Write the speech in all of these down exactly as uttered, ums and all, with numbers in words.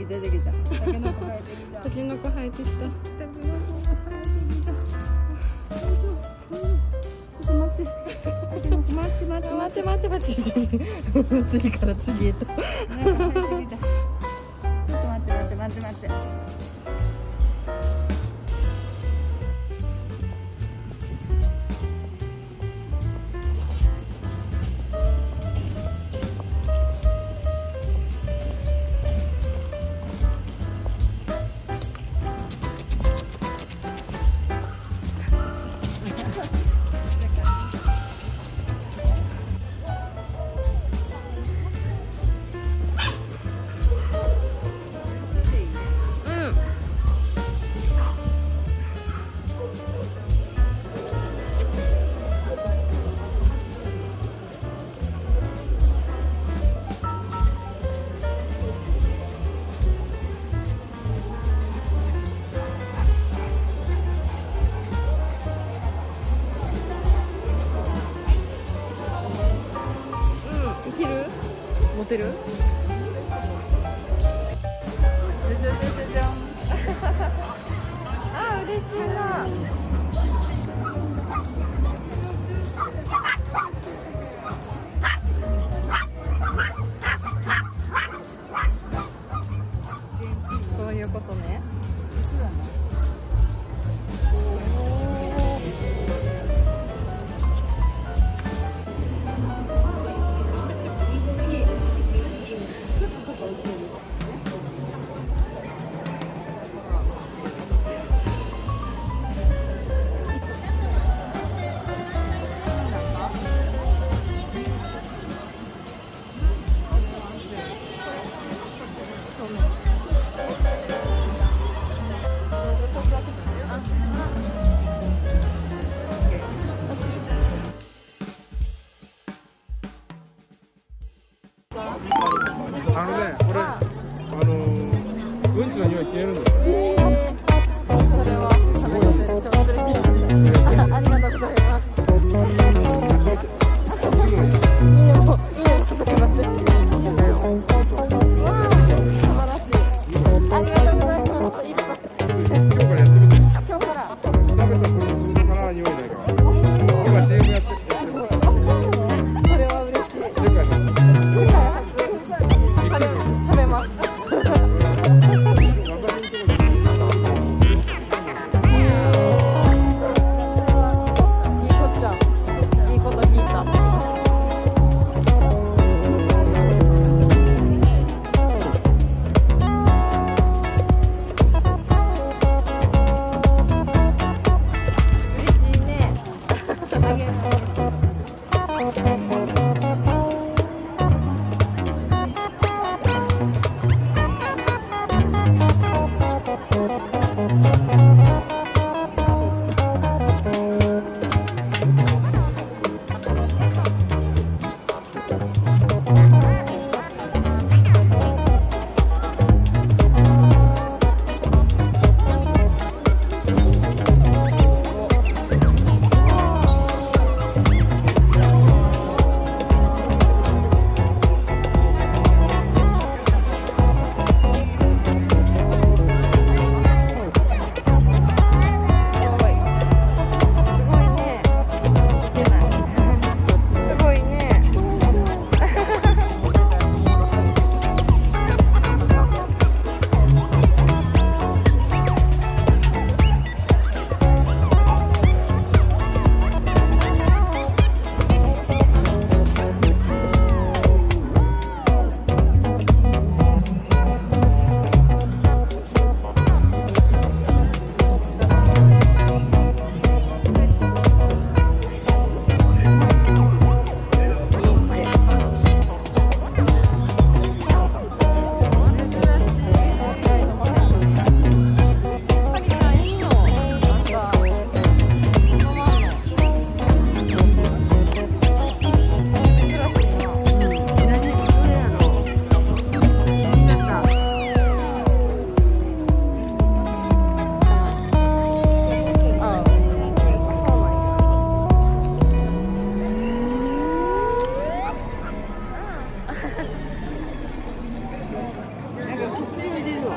出てきた。タケノコ生えてきた。 タケノコ生えてきた。 タケノコが生えてきた。よいしょ。ちょっと待って。タケノコ待って待って待って待って待って。次から次へと。 ちょっと待って待って待って待って。 持てる？ じゃじゃじゃじゃん。 あ、嬉しいな。そういうことね。 あのね、これ、あのー、うんちの匂い消えるんだよ。 えー、それはすごいです。ありがとうございます。犬も、犬も食べます。わあ、素晴らしい。ありがとうございます。いっぱい。 今日からやってみて。 今日から。 食べたそのから匂いないから。今 シーエム やってる。 それは嬉しい。 世界初。 世界初。食べます。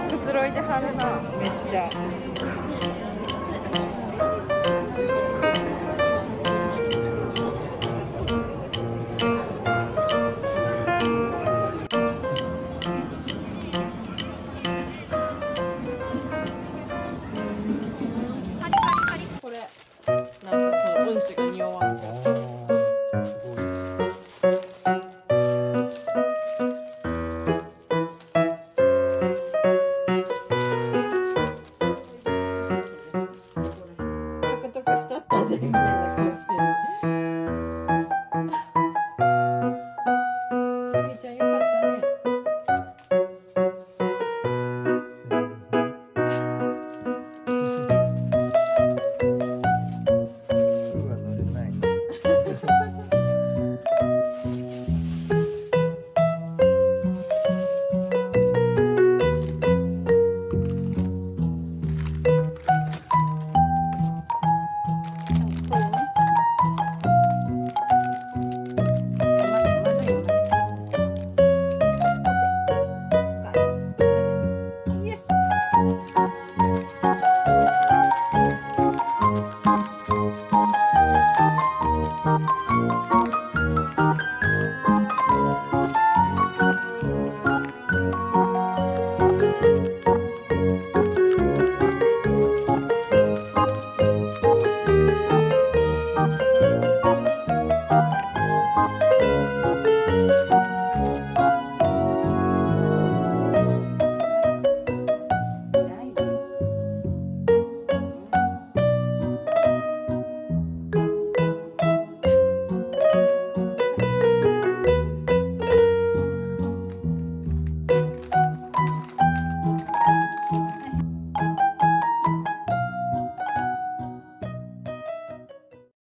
くつろいではるな、めっちゃ。